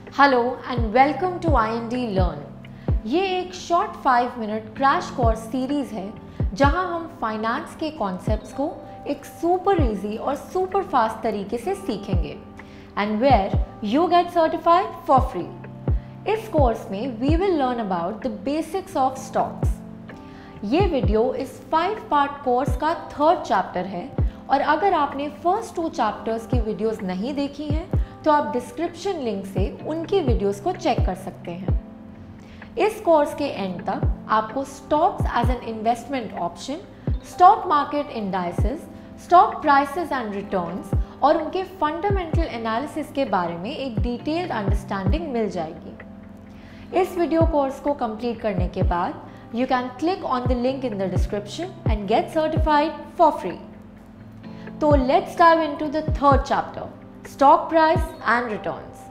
Hello and welcome to IND learn. ये एक short 5 minute crash course series है जहां हम फाइनेंस के कॉन्सेप्ट्स को एक सुपर इजी और सुपर फास्ट तरीके से सीखेंगे and where you get certified for free. इस कोर्स में we will learn about the basics of stocks. ये वीडियो इस 5 पार्ट कोर्स का 3rd चैप्टर है और अगर आपने फर्स्ट 2 चैप्टर्स की वीडियोस नहीं देखी हैं तो आप डिस्क्रिप्शन लिंक से उनकी वीडियोस को चेक कर सकते हैं। इस कोर्स के एंड तक आपको stocks as an investment option, stock market indices, stock prices and returns और उनके फंडामेंटल एनालिसिस के बारे में एक डिटेल्ड अंडरस्टैंडिंग मिल जाएगी। इस वीडियो कोर्स को कंप्लीट करने के बाद you can click on the link in the description and get certified for free. So let's dive into the 3rd chapter, stock price and returns.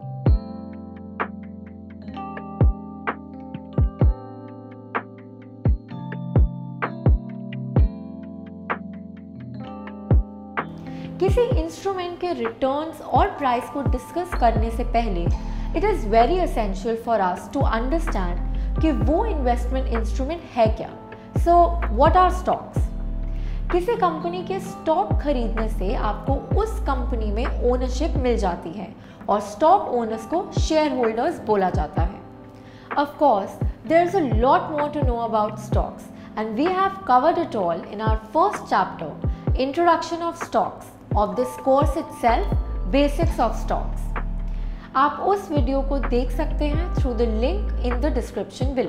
किसी इंस्ट्रूमेंट के returns और price को discuss करने से पहले it is very essential for us to understand कि वो investment instrument है क्या। So what are stocks? किसी कंपनी के स्टॉक खरीदने से आपको उस कंपनी में ओनरशिप मिल जाती है और स्टॉक ओनर्स को शेयर होल्डर्स बोला जाता है। Of course there is a lot more to know about stocks and we have covered it all in our first chapter, introduction of stocks of this course itself, basics of stocks. आप उस video को देख सकते हैं through the link in the description below.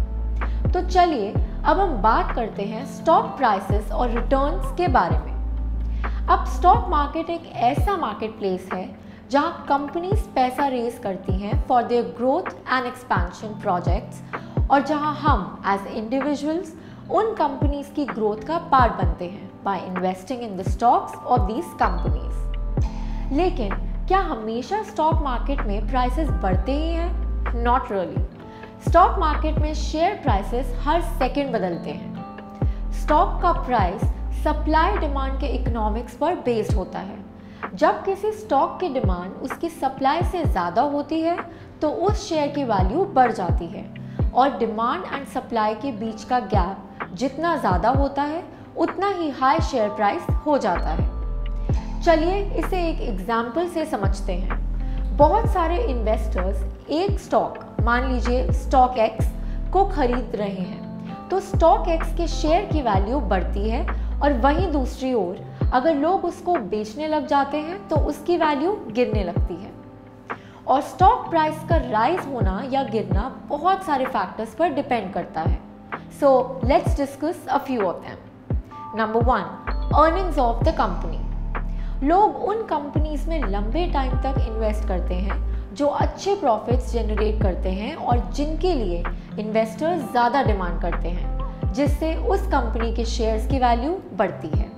तो चलिए अब हम बात करते हैं स्टॉक प्राइसेस और रिटर्न्स के बारे में। अब स्टॉक मार्केट एक ऐसा मार्केट प्लेस है जहां कंपनीज पैसा रेज करती हैं for their growth and expansion projects और जहां हम एज इंडिविजुअल्स उन कंपनीज की ग्रोथ का पार्ट बनते हैं by investing in the stocks of these companies. लेकिन क्या हमेशा स्टॉक मार्केट में प्राइसेस बढ़ते ही हैं? Not really. स्टॉक मार्केट में शेयर प्राइसेस हर सेकंड बदलते हैं। स्टॉक का प्राइस सप्लाई डिमांड के इकोनॉमिक्स पर बेस्ड होता है। जब किसी स्टॉक की डिमांड उसकी सप्लाई से ज़्यादा होती है तो उस शेयर की वैल्यू बढ़ जाती है और डिमांड एंड सप्लाई के बीच का गैप जितना ज़्यादा होता है उतना ही हाई शेयर प्राइस हो जाता है। चलिए इसे एक एग्जाम्पल से समझते हैं। बहुत सारे इन्वेस्टर्स एक स्टॉक, मान लीजिए स्टॉक एक्स को खरीद रहे हैं तो स्टॉक एक्स के शेयर की वैल्यू बढ़ती है और वहीं दूसरी ओर अगर लोग उसको बेचने लग जाते हैं तो उसकी वैल्यू गिरने लगती है। और स्टॉक प्राइस का राइज होना या गिरना बहुत सारे फैक्टर्स पर डिपेंड करता है। So let's discuss a few of them. Number 1, earnings of the company. लोग उन कंपनीज में लंबे टाइम तक इन्वेस्ट करते हैं जो अच्छे प्रॉफिट्स जनरेट करते हैं और जिनके लिए इन्वेस्टर्स ज़्यादा डिमांड करते हैं, जिससे उस कंपनी के शेयर्स की वैल्यू बढ़ती है।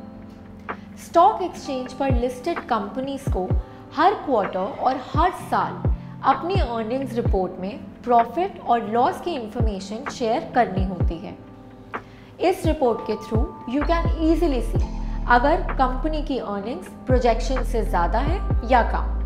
स्टॉक एक्सचेंज पर लिस्टेड कंपनीज को हर क्वार्टर और हर साल अपनी अर्निंग्स रिपोर्ट में प्रॉफिट और लॉस की इंफॉर्मेशन शेयर करनी होती है। इस रिपोर्ट के through you can easily see अगर कंपनी की अर्निंग्स प्रोजेक्शन से ज़्यादा है या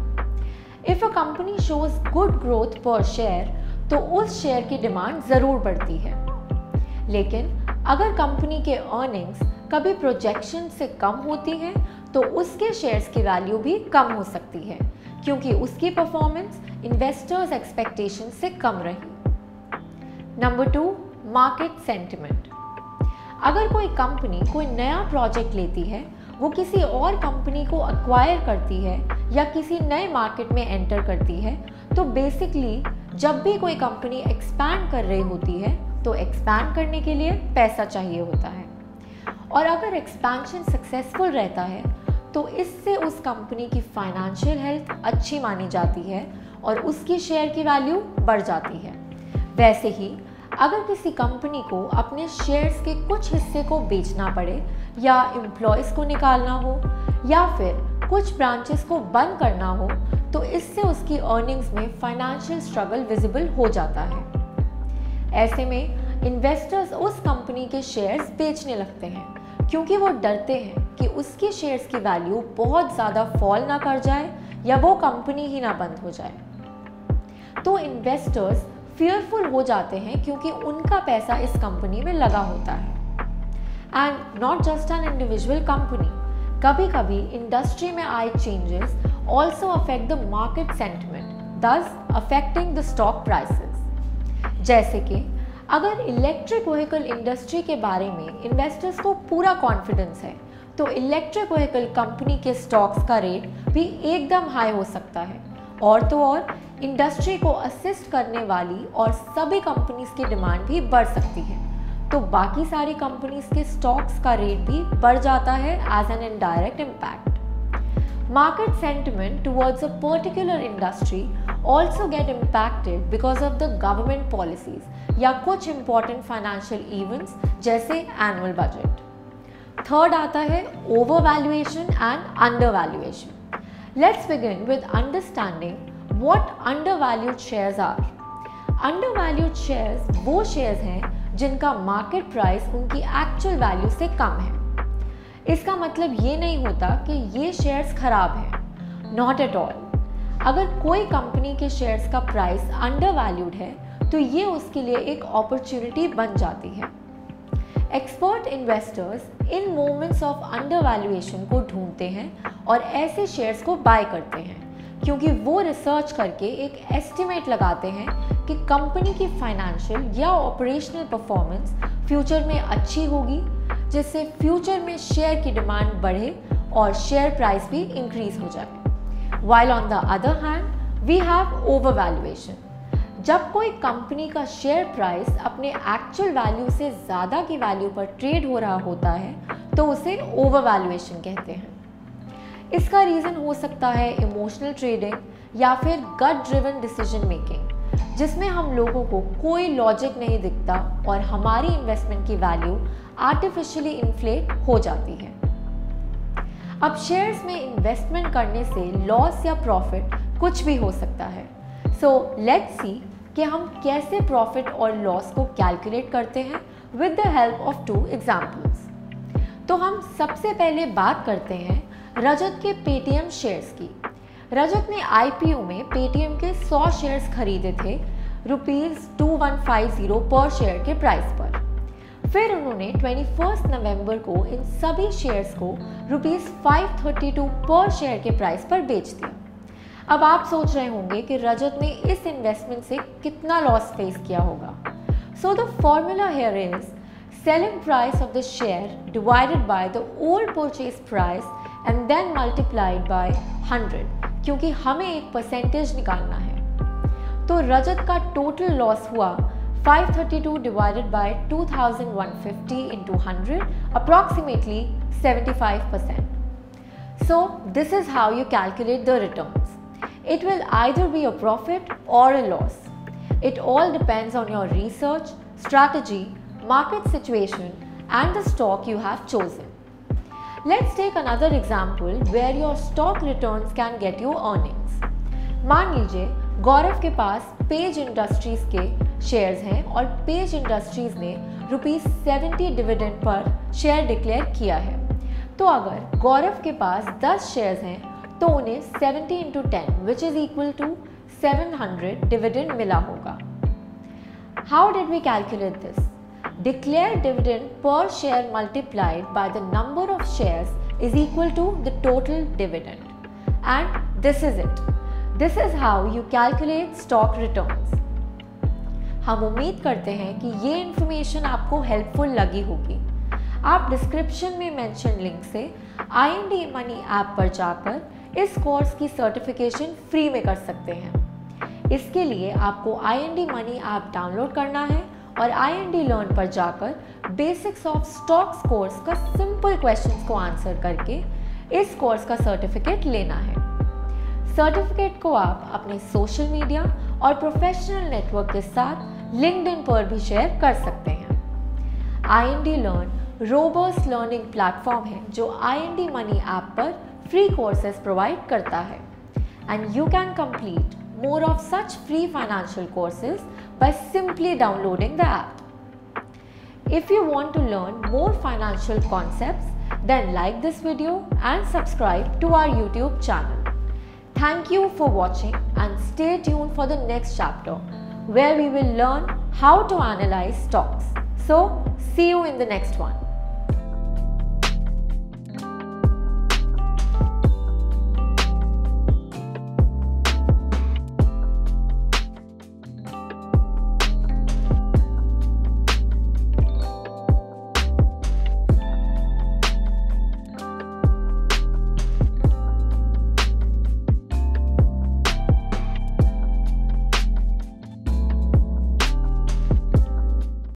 कम। If a company shows good growth पर शेयर तो उस शेयर की डिमांड ज़रूर बढ़ती है। लेकिन अगर कंपनी के अर्निंग्स कभी प्रोजेक्शन से कम होती हैं तो उसके शेयर्स की वैल्यू भी कम हो सकती है क्योंकि उसकी परफॉर्मेंस इन्वेस्टर्स एक्सपेक्टेशन से कम रही। Number 2, market sentiment. अगर कोई कंपनी कोई नया प्रोजेक्ट लेती है, वो किसी और कंपनी को एक्वायर करती है या किसी नए मार्केट में एंटर करती है तो बेसिकली जब भी कोई कंपनी एक्सपैंड कर रही होती है तो एक्सपैंड करने के लिए पैसा चाहिए होता है और अगर एक्सपेंशन सक्सेसफुल रहता है तो इससे उस कंपनी की फाइनेंशियल हेल्थ अच्छी मानी जाती है और उसकी शेयर की वैल्यू बढ़ जाती है। वैसे ही अगर किसी कंपनी को अपने शेयर्स के कुछ हिस्से को बेचना पड़े या एम्प्लॉयज़ को निकालना हो या फिर कुछ ब्रांचेस को बंद करना हो तो इससे उसकी अर्निंग्स में फाइनेंशियल स्ट्रगल विजिबल हो जाता है। ऐसे में इन्वेस्टर्स उस कंपनी के शेयर्स बेचने लगते हैं क्योंकि वो डरते हैं कि उसके शेयर्स की वैल्यू बहुत ज़्यादा फॉल ना कर जाए या वो कंपनी ही ना बंद हो जाए। तो इन्वेस्टर्स फियरफुल हो जाते हैं क्योंकि उनका पैसा इस कंपनी में लगा होता है। And not just an individual company, कभी कभी इंडस्ट्री में आए changes also affect the market sentiment, thus affecting the stock prices। जैसे कि अगर इलेक्ट्रिक व्हीकल इंडस्ट्री के बारे में इन्वेस्टर्स को पूरा कॉन्फिडेंस है तो इलेक्ट्रिक व्हीकल कंपनी के स्टॉक्स का रेट भी एकदम हाई हो सकता है। और तो और इंडस्ट्री को असिस्ट करने वाली और सभी कंपनीज की डिमांड भी बढ़ सकती है, तो बाकी सारी कंपनीज के स्टॉक्स का रेट भी बढ़ जाता है as an indirect impact. Market sentiment towards a particular industry also get impacted because of the government policies या कुछ important financial events जैसे annual budget। थर्ड आता है overvaluation and undervaluation। Let's begin with understanding what undervalued shares are। Undervalued shares वो shares हैं जिनका market price उनकी actual value से कम है। इसका मतलब ये नहीं होता कि ये शेयर्स खराब हैं, नॉट एट ऑल। अगर कोई कंपनी के शेयर्स का प्राइस अंडरवैल्यूड है तो ये उसके लिए एक अपॉर्चुनिटी बन जाती है। Expert investors in moments of undervaluation को ढूंढते हैं और ऐसे शेयर्स को बाय करते हैं क्योंकि वो रिसर्च करके एक एस्टिमेट लगाते हैं कि कंपनी की फाइनेंशियल या ऑपरेशनल परफॉर्मेंस फ्यूचर में अच्छी होगी, जिससे फ्यूचर में शेयर की डिमांड बढ़े और शेयर प्राइस भी इंक्रीज हो जाए। While on the other hand we have overvaluation. जब कोई कंपनी का शेयर प्राइस अपने एक्चुअल वैल्यू से ज़्यादा की वैल्यू पर ट्रेड हो रहा होता है तो उसे ओवरवैल्यूएशन कहते हैं। इसका रीज़न हो सकता है इमोशनल ट्रेडिंग या फिर गट ड्रिवन डिसीजन मेकिंग, जिसमें हम लोगों को कोई लॉजिक नहीं दिखता और हमारी इन्वेस्टमेंट की वैल्यू आर्टिफिशियली इन्फ्लेट हो जाती है। अब शेयर्स में इन्वेस्टमेंट करने से लॉस या प्रॉफिट कुछ भी हो सकता है। सो लेट्स सी कि हम कैसे प्रॉफिट और लॉस को कैलकुलेट करते हैं with the help of 2 examples. तो हम सबसे पहले बात करते हैं रजत के पेटीएम शेयर्स की। रजत ने आईपीओ में पेटीएम के 100 शेयर्स खरीदे थे ₹2150 पर शेयर के प्राइस पर। फिर उन्होंने 21 नवंबर को इन सभी शेयर्स को ₹532 पर शेयर के प्राइस पर बेच दिया। अब आप सोच रहे होंगे कि रजत ने इस इन्वेस्टमेंट से कितना लॉस फेस किया होगा। So the formula here is selling price of the share divided by the old purchase price and then multiplied by 100, क्योंकि हमें एक परसेंटेज निकालना है। तो रजत का टोटल लॉस हुआ 532 divided by 2150 into 100, approximately 75%. So this is how you calculate the returns. It will either be a profit or a loss. It all depends on your research, strategy, market situation and the stock you have chosen. Let's take another example where your stock returns can get you earnings. मान लीजिए गौरव के पास पेज इंडस्ट्रीज के shares हैं और page industries ने ₹70 dividend per share declare किया है। तो अगर गौरव के पास 10 शेयर्स हैं तो उन्हें 70 into 10 which is equal to 700 dividend मिला होगा। How did we calculate this? Declared dividend per share multiplied by the number of shares is equal to the total dividend. And this is it. This is how you calculate stock returns. हम उम्मीद करते हैं कि ये information आपको helpful लगी होगी। आप डिस्क्रिप्शन में मेंशन लिंक से IND मनी ऐप पर जाकर इस कोर्स की सर्टिफिकेशन फ्री में कर सकते हैं। इसके लिए आपको IND मनी ऐप डाउनलोड करना है और IND लर्न पर जाकर बेसिक्स ऑफ स्टॉक्स कोर्स का सिंपल क्वेश्चंस को आंसर करके इस कोर्स का सर्टिफिकेट लेना है। सर्टिफिकेट को आप अपने सोशल मीडिया और प्रोफेशनल नेटवर्क के साथ लिंक्डइन पर भी शेयर कर सकते हैं। IND learn robust learning platform है जो IND मनी ऐप पर फ्री कोर्सेज प्रोवाइड करता है एंड you can complete more of such free financial courses by simply downloading the app. If you want to learn more financial concepts, then like this video and subscribe to our YouTube channel. Thank you for watching. and stay tuned for the next chapter where we will learn how to analyze stocks. So, see you in the next one.